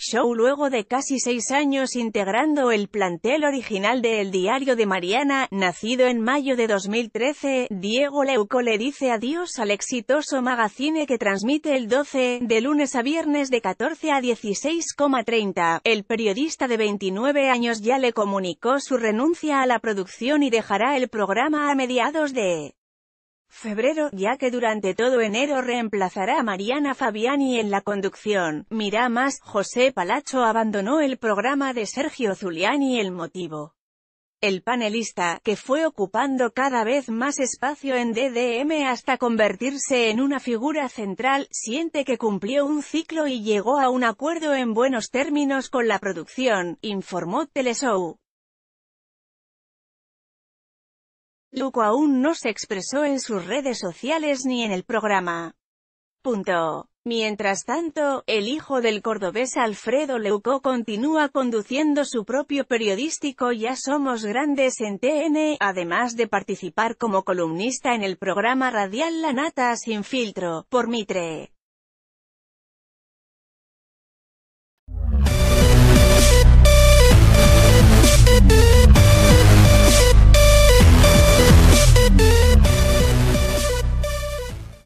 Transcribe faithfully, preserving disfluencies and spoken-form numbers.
Show luego de casi seis años integrando el plantel original de El Diario de Mariana. Nacido en mayo de dos mil trece, Diego Leuco le dice adiós al exitoso magazine que transmite el doce, de lunes a viernes de catorce a dieciséis treinta. El periodista de veintinueve años ya le comunicó su renuncia a la producción y dejará el programa a mediados de febrero, ya que durante todo enero reemplazará a Mariana Fabiani en la conducción. Mira más, José Palacho abandonó el programa de Sergio Zuliani. El motivo: el panelista, que fue ocupando cada vez más espacio en D D M hasta convertirse en una figura central, siente que cumplió un ciclo y llegó a un acuerdo en buenos términos con la producción, informó Teleshow. Leuco aún no se expresó en sus redes sociales ni en el programa. Punto. Mientras tanto, el hijo del cordobés Alfredo Leuco continúa conduciendo su propio periodístico Ya Somos Grandes en T N, además de participar como columnista en el programa radial La Nata Sin Filtro, por Mitre.